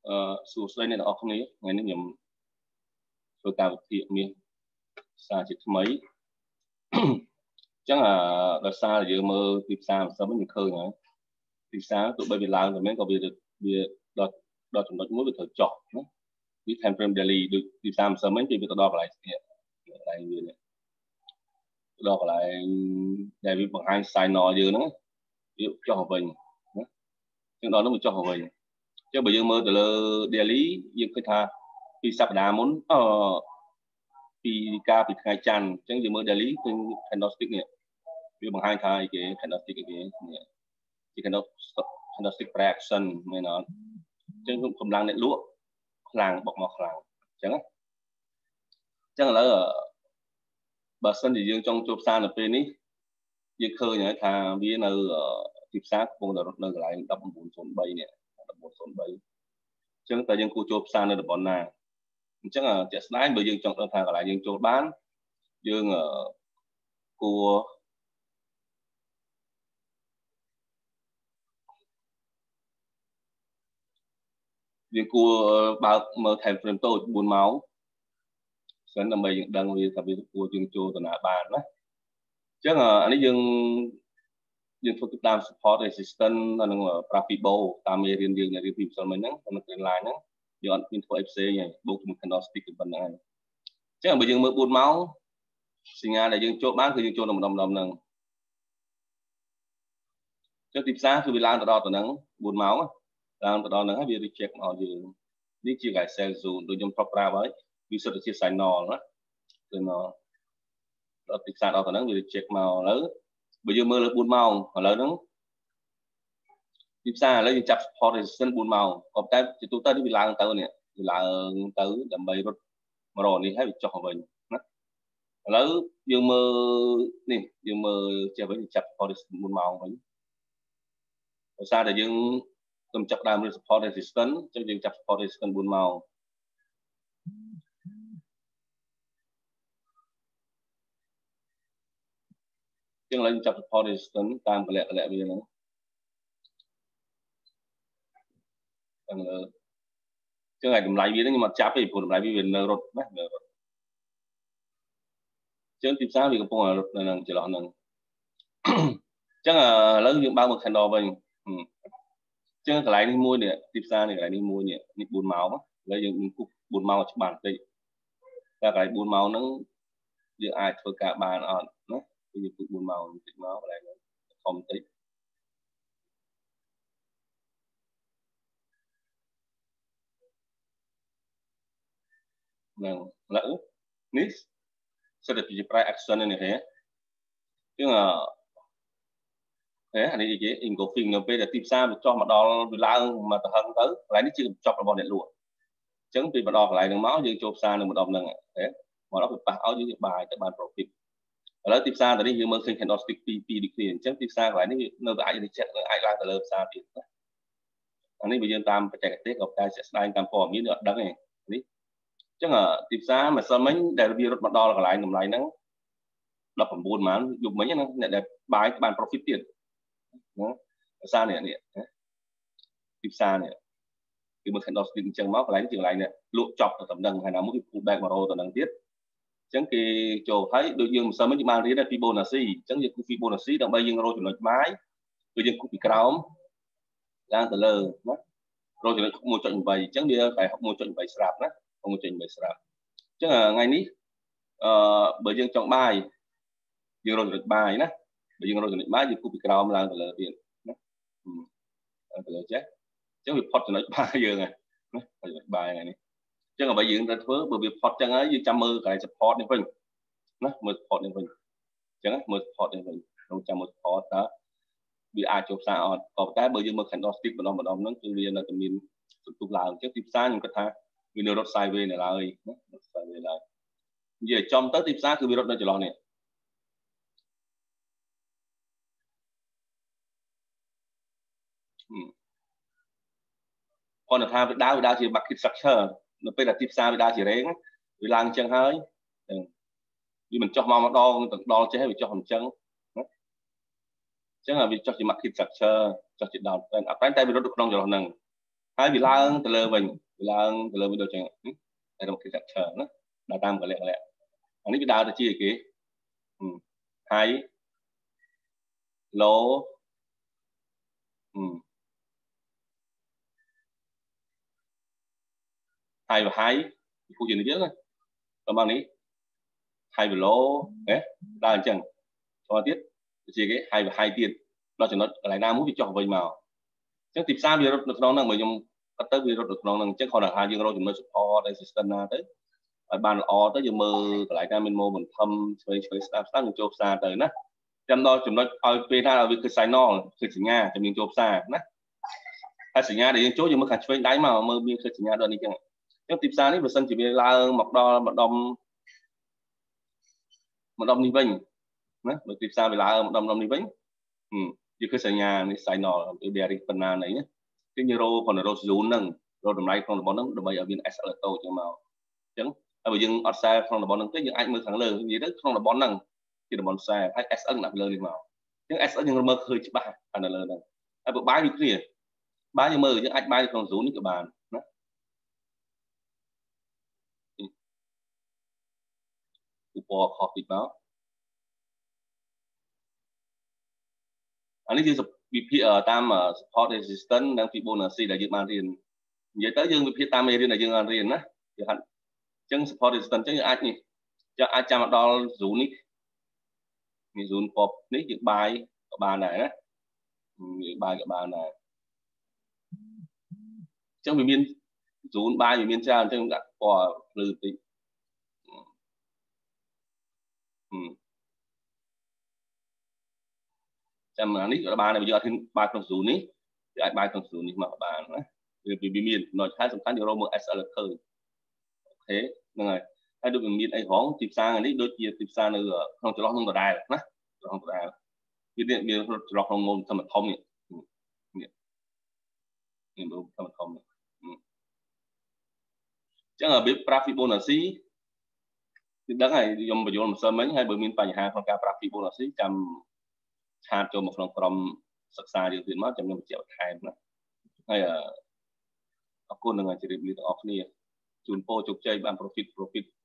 សួស្តីអ្នកទាំងអស់គ្នាថ្ងៃនេះខ្ញុំធ្វើការវិភាគមាសសារជាថ្មីអញ្ចឹងដោយសារយើងមើលទីផ្សារមិនសិនយើងឃើញហើយទីផ្សារទោះបីវាឡើងទៅមែនក៏វាដល់ចំណុចមួយវាត្រូវចុះណាវា time frame daily ដូចទីផ្សារមិនសិនមិញវាទៅដល់កន្លែងស្ទៀតកន្លែងវានេះដល់កន្លែងដែលវាបង្ហាញ signal យើងហ្នឹងវាចុះវិញណាចឹងដល់នោះវាចុះវិញចឹងបើយើងមើលទៅលើ daily យើងឃើញថាពីសប្តាហ៍មុនពីថ្ងៃច័ន្ទអញ្ចឹងយើងមើល daily គឺ candlestick នេះវាបង្ហាញថាអីគេ candlestick អីគេនេះជា candlestick reaction មែនអត់អញ្ចឹងកម្លាំងអ្នកលក់ខ្លាំងបុកមកខ្លាំងអញ្ចឹងឥឡូវបើសិនជាយើងចង់ជួបផ្សារនៅពេលនេះយើងឃើញហើយថាវានៅទីផ្សារកំពុងតែរត់នៅកន្លែង1903នេះ1903អញ្ចឹងតើយើងគួរចូលផ្សារនៅតំបន់ណាអញ្ចឹងជាក់ស្ដែងបើយើងចង់ដឹងថាកន្លែងយើងចូលបានយើងគួរបើកមើល time frame តូច4ម៉ោងសិនដើម្បីយើងដឹងវាថាវាគួរយើងចូលទៅណាបានណាអញ្ចឹងអានេះយើងធ្វើតាម support resistance និងប្រាហ្វីបូតាមមេរៀនយើងរៀនពីម្សិលមិញហ្នឹងក្នុង trend line ហ្នឹងយើងអត់មានធ្វើអីផ្សេងទេបូកជាមួយ candlestick ប៉ុណ្ណឹងហើយអញ្ចឹងបើយើងមើល4ម៉ោងសញ្ញាដែលយើងចូលបានគឺយើងចូលនៅម្ដុំហ្នឹងចុះទីផ្សារគឺវាឡើងទៅដល់ទៅហ្នឹង4ម៉ោងឡើងទៅដល់ហ្នឹងហើយវា reject មកយើងនេះជា sell zone ដូចខ្ញុំប្រាប់ហើយវាសិតតែជា signal ណាគឺដល់ទីផ្សារដល់ទៅហ្នឹងវា reject មកឥឡូវបើយើងមើលលើ4ម៉ោងឥឡូវហ្នឹងទីផ្សារឥឡូវយើងចាប់ support resistance 4ម៉ោងក៏តែជាទូទៅនេះវាឡើងទៅនេះវាឡើងទៅដើម្បីរត់មករកនេះហើយវាចុះវិញណាឥឡូវយើងមើលនេះយើងមើលចេះវិញចាប់ support resistance 4ម៉ោងវិញដោយសារតែយើងខ្ញុំចាប់ដើមលើ support resistance អញ្ចឹងយើងចាប់ support resistance 4ម៉ោងចឹងឡើយចាប់ support resistance តាមកលក្ខណៈវាហ្នឹងចឹងឲ្យតម្លៃវាហ្នឹងខ្ញុំអត់ចាប់ទេព្រោះតម្លៃវានៅរត់ណានៅរត់ចឹងទីផ្សារវាកំពុងរត់នៅនឹងចន្លោះហ្នឹងចឹងឥឡូវយើងបើកមក candle វិញចឹងកន្លែងនេះមួយនេះទីផ្សារនេះកន្លែងនេះមួយនេះ4ម៉ោងឥឡូវយើងគប់4ម៉ោងច្បាស់បន្តិចតែកន្លែង4ម៉ោងហ្នឹងយើងអាចធ្វើការបានអត់ណាយើងគប់4ម៉ោងបន្តិចមកកន្លែងហ្នឹងធំបន្តិចហ្នឹងឥឡូវនេះសិតតែជា price action នេះហ៎ចឹងអានេះគេ engulfing នៅពេលដែលទីផ្សារវាចុះមកដល់វាឡើងមកទៅហឹងទៅកន្លែងនេះជាកញ្ចប់របស់អ្នកលក់អញ្ចឹងពីមកដល់កន្លែងហ្នឹងមកយើងចូលផ្សារនៅម្ដុំហ្នឹងមកដល់វាប៉ះឲ្យយើងបាយទៅបាន profit ឥឡូវទីផ្សារទៅនេះយើងមើលឃើញ candlestick 2ដូចគ្នាអញ្ចឹងទីផ្សារកន្លែងនេះនៅតែអាច reject អាចឡើងទៅលើផ្សារទៀតណាអានេះបើយើងតាមបច្ចេកទេសក៏តែជាក់ស្ដែងតាមព័ត៌មានយើងអត់ដឹងទេនេះអញ្ចឹងទីផ្សារម្សិលមិញដែលវារត់មកដល់កន្លែងតម្លៃហ្នឹង19ម៉ានយប់មិញណាអ្នកដែលបាយបាន profit ទៀតណាភាសានេះទីផ្សារនេះគឺមើល candlestick អញ្ចឹងមកកន្លែងជាកន្លែងនេះលក់ចប់ទៅតំណឹងហើយណាមួយវា pull back មករទៅនឹងទៀតអញ្ចឹងគេចូលហើយដូចយើងមិនសិនមិញបានរៀនពី Fibonacci អញ្ចឹងយើងគូ Fibonacci ដើម្បីយើងរកចំណុចបាយគឺយើងគូពីក្រោមឡើងទៅលើណារកចំណុច 1.8 អញ្ចឹងវាតែ 1.8 ស្រាប់ណា 1.8 ស្រាប់អញ្ចឹងថ្ងៃនេះបើយើងចង់បាយយើងរកចំណុចបាយណាបើយើងរកចំណុចបាយយើងគូពីក្រោមឡើងទៅលើទៀតណាទៅលើចេះអញ្ចឹងវាផុតចំណុចបាយយើងហើយណាចំណុចបាយថ្ងៃនេះអញ្ចឹងអ្វីយើងត្រូវធ្វើបើវាផុតអញ្ចឹងហើយយើងចាំមើលកន្លែង support នេះវិញណាមើល support នេះវិញអញ្ចឹងមើល support នេះវិញក្នុងចាំមើល support តើវាអាចចូលផ្សារអត់ក៏តែបើយើងមើល candlestick ម្ដងហ្នឹងគឺវានៅតែមានសន្ទុះឡើងអញ្ចឹងទីផ្សារខ្ញុំគិតថាវានៅរត់ sideways នៅឡើយណា sideways ឡើយនិយាយចំទៅទីផ្សារគឺវារត់នៅចន្លោះនេះគាត់ថាវាដើរជា market structure នៅពេលដែលទីផ្សារវាដើរជារែងវាឡើងអញ្ចឹងហើយវាមិនចុះមកម្ដងទាំងដល់ចេះវាចុះអញ្ចឹងណាអញ្ចឹងវាចុះជា market structure ចុះជា down trend អត់តែវារត់នៅក្នុងចន្លោះហ្នឹងហើយវាឡើងទៅលើវិញឡើងទៅលើវិញដូចចឹងតែរក structure ណាដើរតាមកលក្ខណៈអានេះវាដើរទៅជាគេ high low high và high khu chuyện này biết rồi còn bằngนี้ high và low đấy là chẳng cho tiết chỉ cái high và high tiền đó chỉ nó lại nam muốn bị chọn về màu chắc tìm sao vì được nó là người dùng bắt tới vì được nó là chắc còn là hai dương rồi chúng nó support resistance tới bàn o tới giờ mơ lại ra mình mô mình thâm chơi start start chụp xa tới nè trong đó chúng nó ở bên là vì cái sai nóคือสัญญาจะมีchụp xa nèถ้าสัญญาđểยังchỗยังmớiขัดchơi đáy mà mơมีคือสัญญาđó đi chăng trong tìm xa này vừa sân chỉ bị la một đom đi vinh nè bởi tìm xa bị la một đom đi vinh nhưคือสัญญาnày sai nó từ bè đi phần nào này nhé cái như rô còn là rô zoom nâng rô đồng này không là bọn nó đồng ở bên SLTO chẳng màu chẳng bây giờ ở xa không là bọn nó cái những anh mới thắng lời gì đó không là bọn năng thì là bọn xa hay SN là lời đi màu nhưng SN nhưng mơ hơi chỉ ba là lời này bộ bái như thế này bái như mơ những anh bái không rú những cái bàn bộ khó tịch báo anh ấy chưa bị ở tam support resistance đang bị bonus là dự bàn tiền vậy tới dương bị tam riêng là dương ăn riêng á chân support resistance chân ai nhỉ cho ai chăm đo rú ní mình rú pop ní dự bài của bàn này á bài của bàn này chân bị miên rú bài bị miên trao chân đã bỏ lư tí chăm mà ní của bàn này bây giờ thì bài con rú ní ai bài con rú ní mà bàn á vì bị miên nói khá sầm khá nhiều rồi một SL khơi thế rồi hay được miên ai hóng tìm sang này đôi kia tìm sang nữa không cho nó không có đài nè không có đài cái điện miên cho nó không ngôn thầm thông nhỉ miên đúng thầm thông chắc là biết profit bonus thì đó này dùng bây giờ một sớm mấy hay bởi miên phải hàng con cá profit bonus chăm hạt cho một phần from sắc xa điều tiền mất chăm một triệu hai nữa hay là cô đừng chỉ định off này chun po chụp chơi ban profit